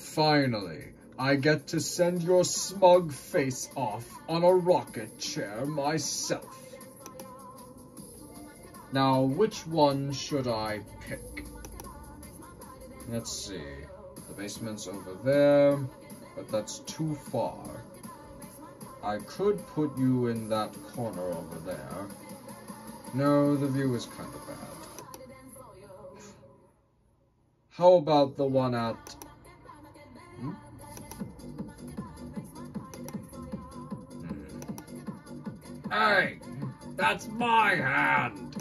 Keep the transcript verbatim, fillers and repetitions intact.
Finally, I get to send your smug face off on a rocket chair myself. Now, which one should I pick? Let's see. The basement's over there, but that's too far. I could put you in that corner over there. No, the view is kind of bad. How about the one at... Hmm? Hmm. Hey! That's my hand!